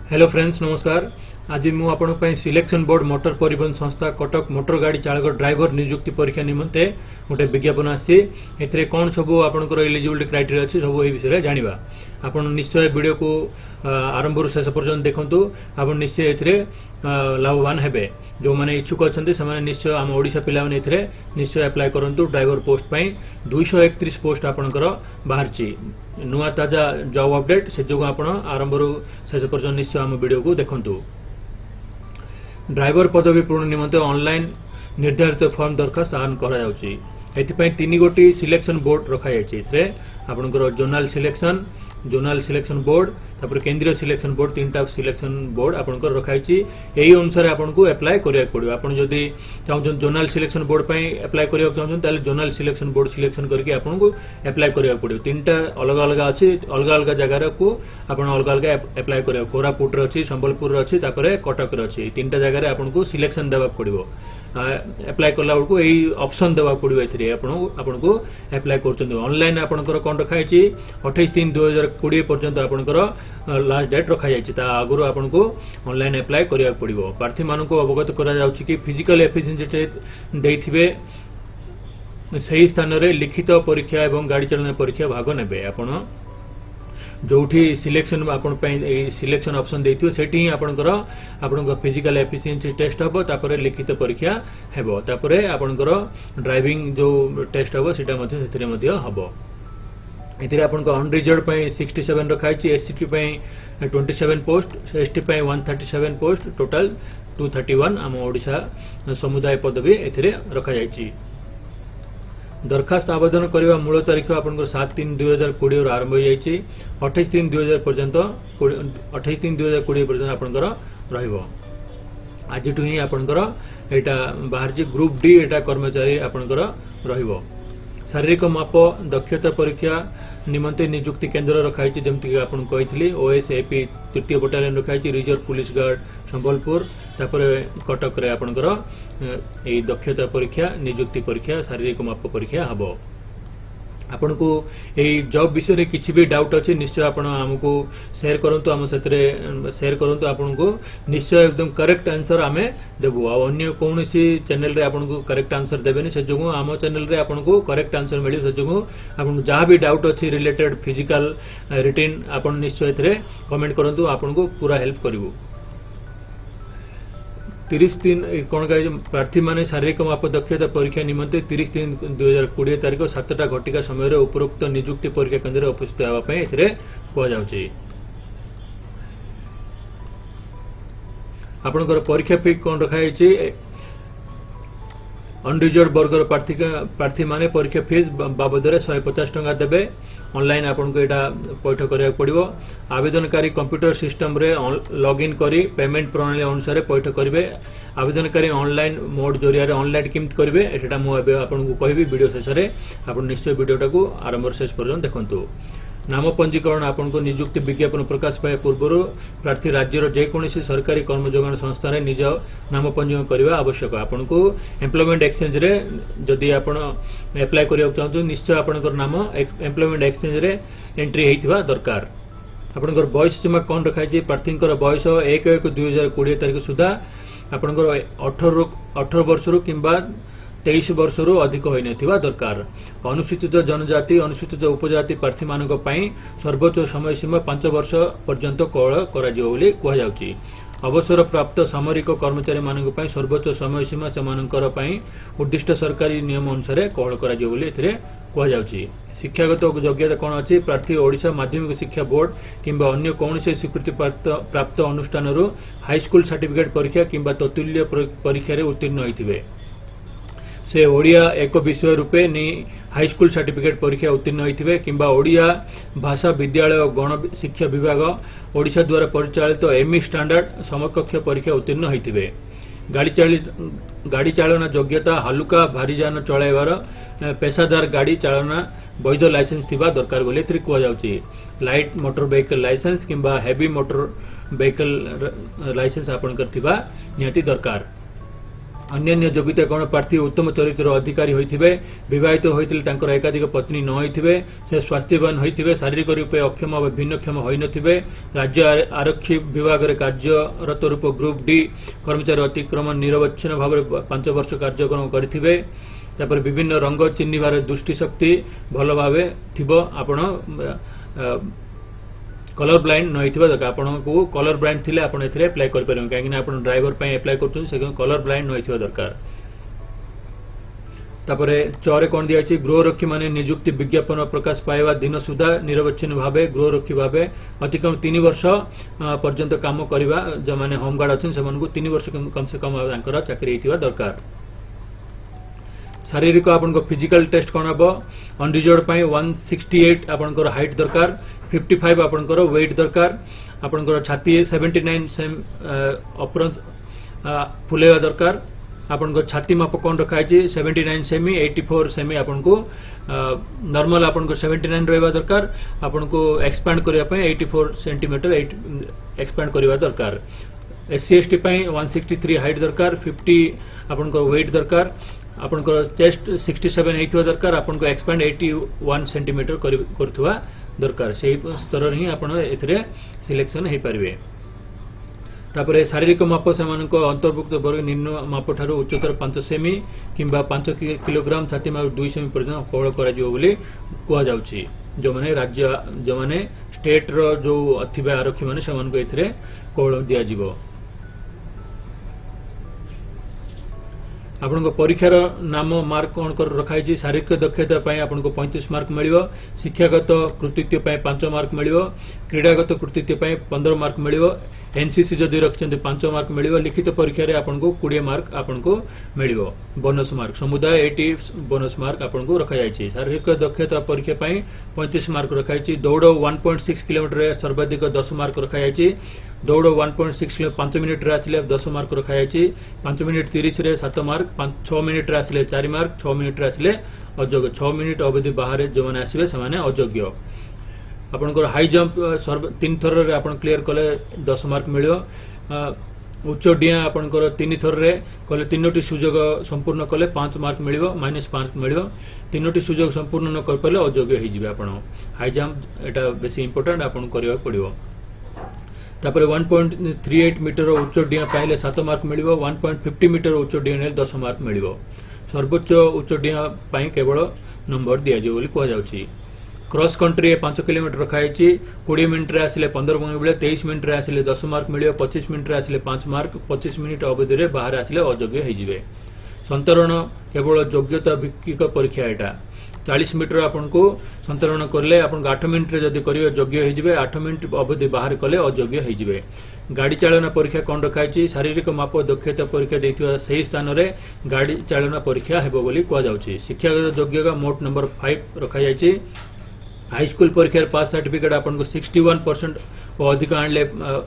Hello friends नमस्कार। आज मु आपण पई सिलेक्शन बोर्ड मोटर परिवहन संस्था कटक मोटर गाड़ी चालक ड्राइवर नियुक्ति परीक्षा निमंते गोटे विज्ञापन आसी एथरे कोन सब आपनकर एलिजिबिलिटी क्राइटेरिया अछि सब ए विषय जानिबा। आपण निश्चय वीडियो को आरंभ रु शेष पर्यंत देखंतु। आपण निश्चय एथरे लाभवान हेबे। जो माने इच्छुक अछंती से माने निश्चय हम ओडिसा पिला माने एथरे निश्चय अप्लाई करंतु। ड्राइवर पोस्ट पई 231 पोस्ट आपनकर बाहरची नुआ ताजा जॉब अपडेट से जो आपण आरंभ रु शेष पर्यंत निश्चय हम वीडियो को देखंतु। ड्राइवर पदवी पूर्ण निमंते ऑनलाइन निर्धारित फॉर्म दरखास्त आन करा जाउची। एथिपई 3 गोटी सिलेक्शन बोर्ड रखा जायछि। एथरे आपनकर जोनल सिलेक्शन बोर्ड तापर केंद्रीय सिलेक्शन बोर्ड 3टा सिलेक्शन बोर्ड आपनकर रखाइछि। एही अनुसार आपनको अप्लाई करिया पड़िबो। आपण जदी चाहउछन जोनल सिलेक्शन बोर्ड पई अप्लाई करिया चाहउछन ताले जोनल सिलेक्शन बोर्ड सिलेक्शन करके आपनको अप्लाई करिया पड़िबो। 3टा अलग अलग अछि, अलग अलग जगह को आपण अलग अलग अप्लाई करिया। कोरापुट रे अछि, संबलपुर रे अछि, तापर कटक रे अछि। 3टा जगह रे आपनको सिलेक्शन देबा पड़िबो। अप्लाई करला बेलू यही ऑप्शन देवा पड़ो। ए आपको अप्लाई कर ऑनलाइन आपंकर कौन रखाई 28/3/2020 पर्यंत आपंकर लास्ट डेट रखा जाए। आगुरी आपको ऑनलाइन अप्लाई करा पड़ो। प्रार्थी मान अवगत करा कि फिजिकल एफिशिएंसी देथिबे सही स्थान रे लिखित परीक्षा एवं गाड़ी चलन परीक्षा भाग नेबे। आपण जोठी सिलेक्शन आपण सिलेक्शन ऑप्शन देथिबे सेठी आपनकर फिजिकल एफिशिएंसी टेस्ट हबो, तापर लिखित परीक्षा हेबो, तापर आपनकर ड्राइविंग जो टेस्ट हबो सेटा मध्ये सेथिरे मध्ये हबो। एथिरे आपनकर अनरिजर्व पई 67 रखाइछि, एससी पई 27 पोस्ट, एसटी पई 137 पोस्ट, टोटल 231 हम ओडिशा समुदाय पदवी एथिरे रखा जाइछि। दरखास्त आवेदन करने मूल तारीख आपनकर 7/3/2020 आरंभ हो जाइए। 28/3/2020 पर्यंत 28/3/2020 पर्यंत आपनकर रहिबो। आज ही आपनकर एटा बाहर ग्रुप डी एटा कर्मचारी आपनकर रहिबो। शारीरिक माप दक्षता परीक्षा निमंते नियुक्ति केंद्र रखाई जमती आपन कही ओएसएपी 3य बटालियन रखाई, रिजर्व पुलिस गार्ड संबलपुर, तापर कटक रे आपनकर ए दक्षता परीक्षा नियुक्ति परीक्षा शारीरिक माप परीक्षा हबो। आपन को ए जॉब विषय रे किछि भी डाउट अछि निश्चय आपण हमको शेयर करंतु। हम सेतरे शेयर करंतु। आपन को निश्चय एकदम करेक्ट आंसर आमे देबो। आ अन्य कोनोसी चैनल रे आपन को करेक्ट आंसर देबेनी से जोगु हम चैनल रे आपन को करेक्ट आंसर मिली से जोगु आपन जहां भी डाउट अछि रिलेटेड फिजिकल रिटन आपन निश्चय एतरे कमेंट करंतु। आपन को पूरा हेल्प करिवो। 30 दिन कौन कह प्रार्थी माने शारीरिक माप दक्षता परीक्षा निमंते 30/3/2020 तारीख 7टा घटिका समय उपरोक्त नियुक्ति परीक्षा केंद्र उपस्थित होगा कहुच्छे। आपनकर परीक्षा फी कौन रखाई अनरिजर्व वर्गर प्रार्थी माने परीक्षा फीस बाबद 150 टंका देबे। ऑनलाइन आपन को एटा पैठ करिया पड़िबो। आवेदनकारी कंप्यूटर सिस्टम रे लॉगिन करी पेमेंट प्रणाली अनुसार पैठ करिवे। आवेदनकारी ऑनलाइन मोड जरिया रे ऑनलाइन केमत करिवे एटा मु आपन को कहबी वीडियो शेष रे। आपन निश्चय वीडियोटा को आरंभ शेष पर्यंत देखंतु। नाम पंजीकरण आपन को नियुक्ति विज्ञापन प्रकाश पाए पूर्व प्रार्थी राज्यर जेकोसी सरकारी कर्मयोगान संस्था रे निज नाम पंजीकरण करने आवश्यक। आपन को एम्प्लॉयमेंट एक्सचेंज रे जदि आपन अप्लाई करिया चाहतु निश्चय आपनकर नाम एम्प्लॉयमेंट एक्सचेंज रे एंट्री हेतिबा दरकार। आपनकर बयस सीमा कोन रखाई प्रार्थींकर बयस 1/1/2020 तारीख सुधा आपनकर 18 वर्ष रु किंबा 23 वर्ष रु अधिक होई नथिबा दरकार। अनुसूचित जनजाति अनुसूचित उपजाति प्रार्थी मानक पई सर्वोच्च समय सीमा 5 वर्ष पर्यंत कोहल करा जिवो बोली कहा जाउची। अवसर प्राप्त सामरिक कर्मचारी मानक पई सर्वोच्च समय सीमा सेमानकर पई उद्दिष्ट सरकारी नियम अनुसार कोहल करा जिवो बोली एथिरे कहा जाउची। शिक्षागत योग्यता कोन अछि प्रार्थी ओडिशा माध्यमिक शिक्षा बोर्ड किंबा अन्य कोनोसी स्वीकृति प्राप्त अनुष्ठान रु हाई स्कूल सर्टिफिकेट परीक्षा किंबा ततुल्य परीक्षा रे उत्तीर्ण होइथिबे। से ओडिया एक विषय रूपे नि हाई स्कूल सर्टिफिकेट परीक्षा उत्तीर्ण होइथिबे किंबा ओडिया भाषा विद्यालय गण शिक्षा विभाग ओडिशा द्वारा परिचालित एमई स्टैंडर्ड समकक्ष परीक्षा उत्तीर्ण होइथिबे। गाड़ी चालना योग्यता हलुका भारीजान चलाइबार पेशादार गाड़ी चालना वैध लाइसेंस थिबा दरकार बोली कह जाउची। लाइट मोटर व्हीकल लाइसेंस किंबा हेवी मोटर व्हीकल लाइसेंस आपन करथिबा निहाती दरकार। अन्य योग्यता कौन प्रार्थी उत्तम चरित्र अधिकारी होइथिबे, विवाहित होइतिले तांकर एकाधिक पत्नी न होइथिबे, से स्वास्थ्यवान होइथिबे, शारीरिक रूपे अक्षम व भिन्नक्षम होई नथिबे, राज्य आरक्षी विभाग रे कार्यरत रूप ग्रुप डी कर्मचारी अतिक्रमण निरवच्छिन्न भाव 5 वर्ष कार्यक्रम करिथिबे, तापर विभिन्न रंग चिन्हिबार दृष्टि शक्ति भल भावे थिबो, आपण कलर ब्लाइंड नथिबा दरकार। आपनको कलर ब्लाइंड थिले आपण एथिरे अप्लाई कर परबे, काहेकि आपण ड्राइवर पय अप्लाई करछन से कलर ब्लाइंड नथिबा दरकार। तापरे चरे कोन दिया अछि, गृहरक्षी माने नियुक्ति विज्ञापन प्रकाश पाइबा दिन सुधा निरवच्छिन्न भावे गृहरक्षी भावे अतिकम 3 वर्ष पर्यंत काम करिबा, जे माने होमगार्ड अछन से मानको 3 वर्ष कम से कम तांकर चाकरी हेतिबा दरकार। शारीरिक आपनको फिजिकल टेस्ट कोन हबो, अनरिजर्व पय 168 आपनकर हाइट दरकार, 55 आपनकर वेट दरकार, आपनकर छाती 79 सेम अपरंस फुलेवा दरकार, आपनको छाती माप कोन रखा छै 79 सेमी, 84 सेमी आपनको नॉर्मल आपनको 79 रहबा दरकार, आपनको एक्सपांड करिया पय 84 सेंटीमीटर एक्सपांड करिवा दरकार। एससी एसटी पय 163 हाइट दरकार, 50 आपनको वेट दरकार, आपनको चेस्ट 67 हेतिवा दरकार, आपनको एक्सपांड 81 सेंटीमीटर करथुवा दरकार। सेही स्तर ही आपण एथरे सिलेक्शन हे परिबे। तापरे शारीरिक माप से मानको अंतर्भुक्त वर्ग निम्न माप ठारू उच्चतर 5 सेमी किंबा 5 किलोग्राम, छाती माप 2 सेमी पर्यंत कोहळ करा जिवो बोली कुआ जाउची। जो माने राज्य जो माने स्टेट रो जो अथिबे आरक्षी माने से मानको एथरे कोहळ दिया जिवो। आपनको परीक्षार नाम मार्क कोन कर रखाई छी, शारीरिक दक्षता पय आपनको 35 मार्क मिलिबो, शिक्षागत कृतित्व पय 5 मार्क मिलिबो, क्रीडागत कृतित्व पय 15 मार्क मिलिबो, एनसीसी जदि रखचंते 5 मार्क मिलिबो, लिखित परीक्षा रे आपनको 20 मार्क आपनको मिलिबो, बोनस मार्क समुदाय 80 बोनस मार्क आपनको रखा जाय छी। शारीरिक दक्षता परीक्षा पय 35 मार्क रखाई छी। दौड़ 1.6 किलोमीटर रे सर्वाधिक 10 मार्क रखा जाय छी। दौड़ 1.6 किलो 5 मिनिट रे आसिले 10 मार्क रखा जाय छी। 5 मिनिट 30 रे 7 मार्क, 6 मिनिट रे आसिले 4 मार्क, 6 मिनिट रे आसिले अयोग्य, 6 मिनिट अवधि बाहर जो माने आसीबे से माने अयोग्य। आपनकर हाई जंप 3 थर रे आपन क्लियर कले 10 मार्क मिलियो। उच्च डिया आपनकर 3 थर रे कले 3टी सुযোগ संपूर्ण कले 5 मार्क मिलियो, -5 मिलियो। 3टी सुযোগ संपूर्ण न कर पले अयोग्य हे जिवे। आपन हाई जंप एटा बेसी इंपोर्टेंट आपन करिवा पड़ियो। तापर 1.38 मीटर उच्च डिया पाइले 7 मार्क मिलियो, 1.50 मीटर उच्च डिया ने 10 मार्क मिलियो। सर्वोच्च उच्च डिया पाई केवल नंबर दिया जे बोली कहआ जाउची। क्रॉस कंट्री 5 किलोमीटर रखाई छी। 20 मिनिट रे आसिले 15 मार्क मिले, 23 मिनिट रे आसिले 10 मार्क मिलियो, 25 मिनिट रे आसिले 5 मार्क, 25 मिनिट अवधि रे बाहर आसिले अयोग्य हे जिवे। संतरण केवल योग्यता भित्तिक परीक्षा एटा। 40 मीटर आपनको संतरण करले आपन 8 मिनिट रे जदी करिवे योग्य हे जिवे, 8 मिनिट अवधि बाहर कले अयोग्य हे जिवे। गाड़ी चालना परीक्षा कोन रखाई छी, शारीरिक माप दक्षता परीक्षा देथिवा सही स्थान रे गाड़ी चालना परीक्षा हेबो बोली कहआ जाउची। शिक्षागत योग्यता मोट नंबर 5 रखा जाय छी। हाई स्कूल परीक्षा पास सर्टिफिकेट आपनको 61% अधिक आणले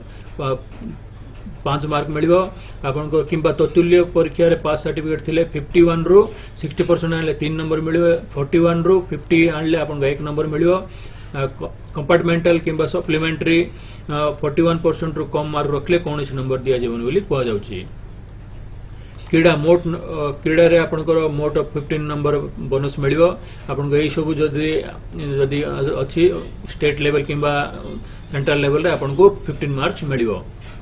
5 मार्क मिलिबो। आपनको किंबा ततुल्य परीक्षा रे पास सर्टिफिकेट थिले 51 रु 60% आणले 3 नंबर मिलिबो, 41 रु 50 आणले आपनको 1 नंबर मिलिबो। कंपार्टमेंटल किंबा सप्लीमेंटरी 41% रु कम मार्क रखले कोनोसी नंबर दिया जेबन बोली कहआ जाउची। क्रीड़ा मोट क्रीड़ा रे आपनकर मोट 15 नंबर बोनस मिलिबो। आपनको एई सब जदी अछि स्टेट लेवल किंबा सेंट्रल लेवल रे आपनको 15 मार्क्स मिलिबो।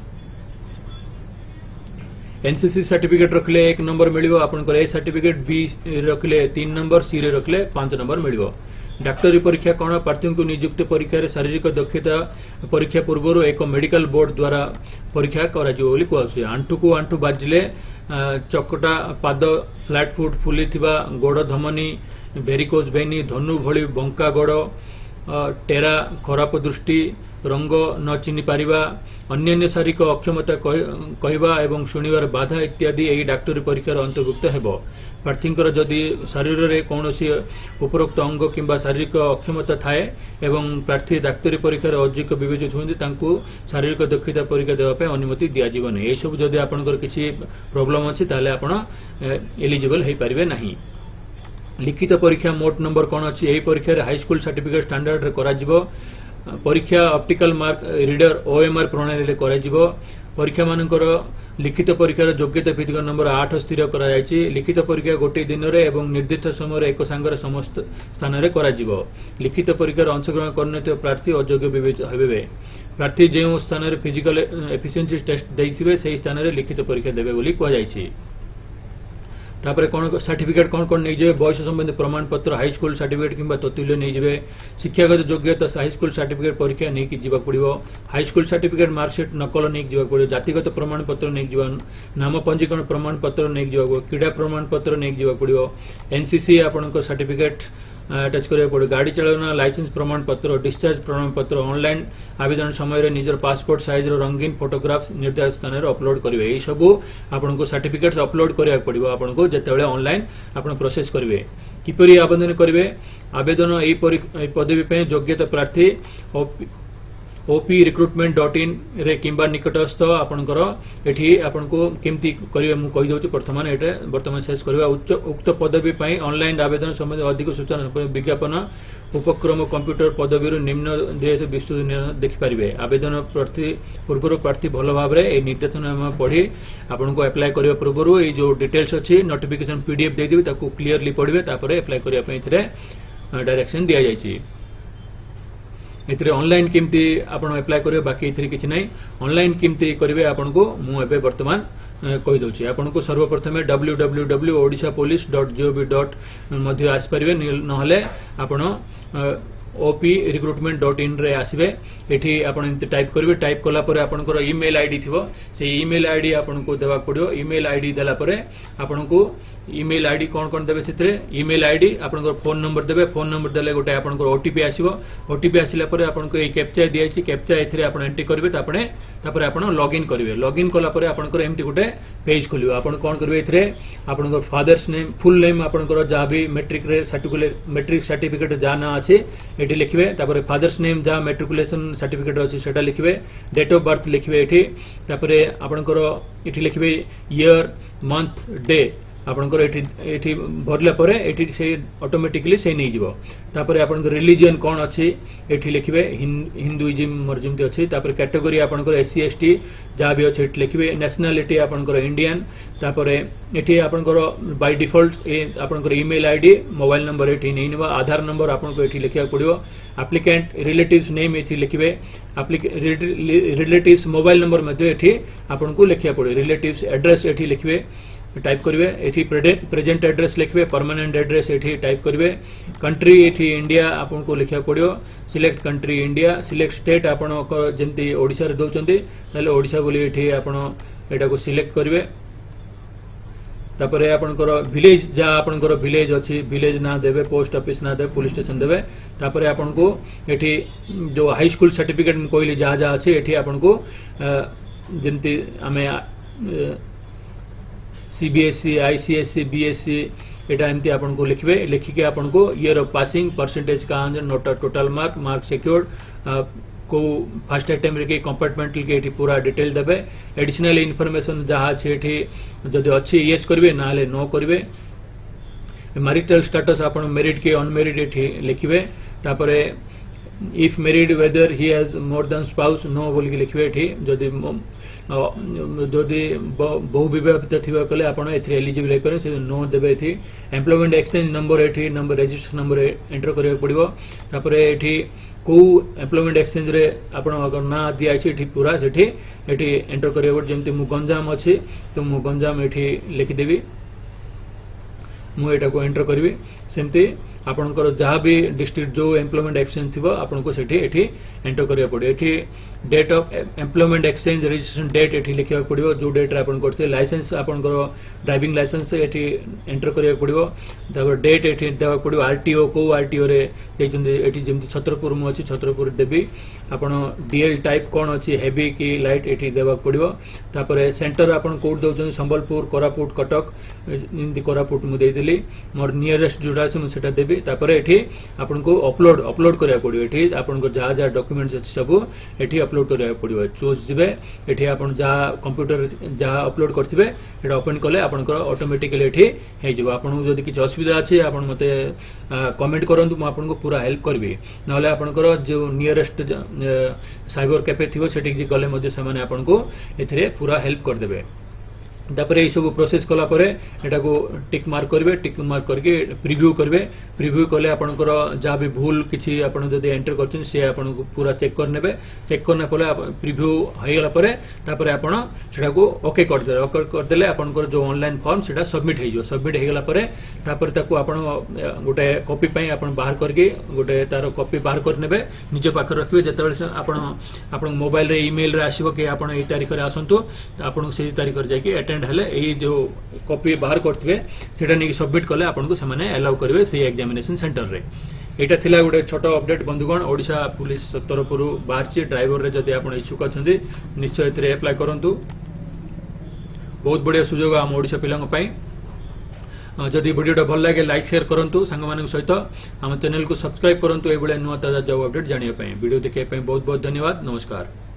एनसीसी सर्टिफिकेट रखले 1 नंबर मिलिबो। आपनकर ए सर्टिफिकेट बी रखले 3 नंबर, सी रे रखले 5 नंबर मिलिबो। डाक्टरी परीक्षा कोन प्रार्थी को नियुक्ति परीक्षा रे शारीरिक दक्षता परीक्षा पूर्व एक मेडिकल बोर्ड द्वारा परीक्षा करा जिवो बोली कहउछि। आंठू को आंठू बाजिले चकटा पाद फ्लैट फुट फुली थिबा गोड़ धमनी भेरिकोज भेनी धनु भली बंका गोड़ टेरा खराब दृष्टि रंग न चिनी पारिबा अन्य शारीरिक अक्षमता कहवा एवं शुणिबार बाधा इत्यादि एही डाक्टरी परीक्षार अंतर्भुक्त हेबो। प्रार्थींकर जदि शरीर रे कौनसी उपरोक्त अंग किंबा शारीरिक अक्षमता थाए एवं प्रार्थी डाक्तरी परीक्षार अयोग्य विवेचित होती तांकू शारीरिक दक्षता परीक्षा देवाई अनुमति दि जाव नहीं। सब जदि आपनकर किसी प्रॉब्लम अच्छी ताले आपण एलिजिबल हो पारे नहीं। लिखित परीक्षा मोट नंबर कौन अच्छी यही परीक्षा रे हाई स्कूल सर्टिफिकेट स्टैंडर्ड रे करा जिवो। परीक्षा ऑप्टिकल मार्क रीडर ओएमआर प्रणाली रे करा जिवो। परीक्षा मानकर लिखित परीक्षार योग्यता भित्तिक नंबर 8 स्थिर करा जायछि। लिखित परीक्षा गोटे दिन रे एवं निर्दिष्ट समय एक सांगर समस्त स्थान रे करा जिवो। लिखित परीक्षार अंशग्रहण करनथिबा प्रार्थी अयोग्य विवेचित हेबे। प्रार्थी जो स्थान रे फिजिकल एफिशिएंसी टेस्ट दैथिबे सेही स्थान रे लिखित परीक्षा देबे बोली कहै जायछि। तापर कौन सर्टिफिकेट कौन कौन नहीं जाए बयस संबंधी प्रमाण पत्र हाई स्कूल सर्टिफिकेट किंबा ततुल्य नहीं जाए। शिक्षागत योग्यता हाई स्कूल सर्टिफिकेट परीक्षा नहीं कि जीवा पड़िबो। हाई स्कूल सर्टिफिकेट मार्कशीट नकल नहीं जीवा पड़िबो। जातिगत प्रमाण पत्र नहीं जीवा। नाम पंजीकरण प्रमाण पत्र नहीं जीवा। क्रीड़ा प्रमाण पत्र नहीं जीवा पड़िबो। एनसीसी आपनको सर्टिफिकेट अटैच करिया पड़े। गाड़ी चलाना लाइसेंस प्रमाण पत्र डिस्चार्ज प्रमाण पत्र ऑनलाइन आवेदन समय निजर पासपोर्ट साइज रंगीन फोटोग्राफ्स निर्धारित स्थान रे अपलोड करिवे। एई सब आपनको सर्टिफिकेट्स अपलोड करिया पड़िबो। आपनको जेतेबेले ऑनलाइन आपण प्रोसेस करिवे। किपरि आवेदन करिवे? आवेदन एई पदवी पे योग्यता प्रार्थी oprecruitment.in रे किंबा निकटस्थ आपनकर एठी आपनको केमती करिवे मु कहि दउछु। वर्तमान शेष करबा उक्त पदवी पई ऑनलाइन आवेदन संबंधी अधिक सूचना विज्ञापन उपक्रम कंप्यूटर पदवी निम्न देश विस्तृत देखि परिबे। आवेदन प्रार्थी पूर्व प्रार्थी भल भाव रे ए निर्देशनामा पढ़ी आपनको अप्लाई करिया पूर्व ए जो डिटेल्स अछि नोटिफिकेशन पीडीएफ दे दिबे ताकू क्लियरली पढ़िबे तापर अप्लाई करिया पई इथरे डायरेक्शन दिया जायछि। इतरे ऑनलाइन केमती आपण अप्लाई करिवे बाकी इतरे किछि नै। ऑनलाइन केमती करिवे आपनको मु एबे वर्तमान कहि दउछि। आपनको सर्वप्रथम www.odishapolice.gov. मध्ये आस परिवे नहले आपण oprecruitment.in रे आसीबे। एठी आपण इनते टाइप करिवे। टाइप कला परे आपनकर ईमेल आईडी थिबो। से ईमेल आईडी आपनको देबा पड़ियो। ईमेल आईडी देला परे आपनको ईमेल आईडी कोन कोन देबे सेतरे ईमेल आईडी आपनकर फोन नंबर देबे। फोन नंबर देले गोटे आपनकर ओटीपी आसीबो। ओटीपी आसिला परे आपनको ए कैप्चा दियाछि। कैप्चा एथिरे आपण एंट्री करिवे तापर आपण लॉगिन करिवे। लॉगिन कला परे आपनकर एमटी गोटे पेज खोलियो। आपण कोन करिवे एथिरे आपनकर फादर्स नेम फुल नेम आपनकर जा भी मैट्रिक सर्टिफिकेट जा ना अछि एठी लिखिबे। तापर फादर्स नेम जा मैट्रिकुलेशन सर्टिफिकेट अछि सेटा लिखिबे। डेट ऑफ बर्थ लिखिबे एठी। तापर आपनकर एठी लिखिबे ईयर मंथ डे आपनकर एठी भरला परे एठी से ऑटोमेटिकली से नै जिवो। तापर आपनकर रिलीजन कोन अछि एठी लिखिबे। हिंदुइज्म मर्जिमती अछि। तापर कैटेगरी आपनकर एससी एसटी जा भी अछि एठी लिखिबे। नेशनलिटी आपनकर इंडियन। तापर एठी आपनकर बाय डिफॉल्ट ए आपनकर ईमेल आईडी मोबाइल नंबर एठी नै निबा। आधार नंबर आपनको एठी लिखिया पड़ियो। एप्लिकेंट रिलेटिव्स नेम एठी लिखिबे। रिलेटिव्स मोबाइल नंबर मध्ये एठी आपनको लिखिया पड़ियो। रिलेटिव्स एड्रेस एठी लिखिबे टाइप करिवे। एठी प्रेजेंट एड्रेस लिखिबे। परमानेंट एड्रेस एठी टाइप करिवे। कंट्री एठी इंडिया आपनको लिखिया पड़ियो। Select country India. Select state आपण जेंती ओडिसा रे दोचंती ताले ओडिसा बोली एठी आपण एटा को सिलेक्ट करिवे। तापर आपनकर विलेज जा आपनकर विलेज अछि विलेज ना देबे। पोस्ट ऑफिस ना देबे। पुलिस स्टेशन देबे। तापर आपनको एठी जो हाई स्कूल सर्टिफिकेट कोइली जा जा अछि एठी आपनको जेंती हमें सीबीएसई आईसीएसई बीएसई एटा एमती आपनको लिखिबे। लिखिके आपनको ईयर ऑफ पासिंग परसेंटेज का नोट टोटल मार्क सिक्योर्ड को फर्स्ट अटेम्प्ट रे के कंपार्टमेंटल के एठी पूरा डिटेल देबे। एडिशनल इन्फॉर्मेशन जहा छै एठी जदि अछि यस करबे नाले नो करबे। मैरिटल स्टेटस आपण मैरिड के अनमैरिड एठी लिखिबे। तापरे if married whether he has more than spouse no बोल के लिखिबे। एठी जदि बहु विवाहित थिबा कले आपण एथि एलिजिबल होय से नो देबे। एथि एम्प्लॉयमेंट एक्सचेंज नंबर एथि नंबर रजिस्ट्रेशन नंबर एंटर करिया पड़िबो। तापरे एथि को एम्प्लॉयमेंट एक्सचेंज रे आपण अगर ना दिया छै एथि पूरा सेठी एथि एंटर करिया पड़। जेमति मु गंजाम अछि तो मु गंजाम एथि लिखि देबी। मु एटा को एंटर करबी। सेमति आपनकर जहाँ भी डिस्ट्रिक्ट जो एम्प्लॉयमेंट एक्सचेंज थी आपको सेठी एठी एंटर करिया पड़े। एठी date of employment exchange registration date एठी लिखिया पड़िबो। जो डेट रे आपन करथे लाइसेंस आपनकर ड्राइविंग लाइसेंस एठी एंटर करिया पड़िबो। तापर डेट एठी देबा पड़िबो। आरटीओ को आरटीओ रे देचंदे एठी जेमति छत्रपुर मु अछि छत्रपुर देबी। आपन डीएल टाइप कोन अछि हेवी की लाइट एठी देबा पड़िबो। तापर सेंटर आपन कोड दउछन संबलपुर कोरापुट कटक इंदी कोरापुट मु देइदिली। मोर नियरेस्ट जोडा अछि मु सेटा देबी। देबी तापर एठी आपन को अपलोड करिया पड़ियो एठी आपन को जा जा डॉक्यूमेंट्स अछि सब एठी अपलोड करिया पड़ियो चूज दिबे एठी आपन जा कंप्यूटर जा अपलोड करथिबे एटा ओपन करले आपन को ऑटोमेटिकली एठी हे जिवो आपन को जदी किछ असुविधा अछि आपन मते कमेंट करंतु म आपन को पूरा हेल्प करबी नले आपन को जो नियरेस्ट साइबर कैफे थिबो सेठी गले मध्ये समान आपन को एथिरे पूरा हेल्प कर देबे तापर ये सब प्रोसेस कला परे एटा को टिक मार्क करके प्रीव्यू कले आपनकर जा भी भूल किछि आपन जदी एंटर करछन से आपन को पूरा चेक करने पले प्रीव्यू होय गला परे तापर आपन सेटा को ओके कर देले आपनकर जो ऑनलाइन फॉर्म सेटा सबमिट हे गला परे तापर ताको आपन गोटे कॉपी पई आपन बाहर करके गोटे तार कॉपी बाहर कर नेबे निज पाखर रखिबे जेतेबेले आपन मोबाइल रे ईमेल रे आसीबो कि आपन एई तारिख रे आसंतु आपन से तारिख रे जाकी अटेंड हेले एई जो कॉपी बाहर करथिबे सेटा नि सबमिट कले आपन को समाने अलाउ करबे से एग्जामिनेशन सेंटर रे एटा थिला गोटे छोटो अपडेट बंधुगण ओडिशा पुलिस तरफरु बाहरची ड्राइवर रे जदी आपन इच्छुक अछंती निश्चय एतरे अप्लाई करंतु बहुत बढ़िया सुजोग हम ओडिशा पिलांग पई जदि वीडियो भल लगे लाइक शेयर करंतु संग मानक सहित हम चैनल को सब्सक्राइब करंतु ए बळे नुवा ताजा जॉब अपडेट जानिया पई वीडियो देखिया पई बहुत बहुत धन्यवाद नमस्कार।